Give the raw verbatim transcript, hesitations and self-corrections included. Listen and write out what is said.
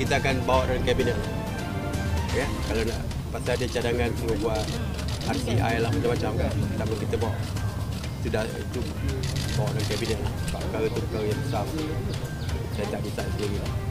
kita akan bawa dalam kabinet. Ya, kalau nak pasal ada cadangan semua buat R C I lah macam-macam kan. Tapi kita bawa sudah itu bawa dalam kabinet lah. Perkara tu perkara yang besar. Saya tak bisa sendiri lah.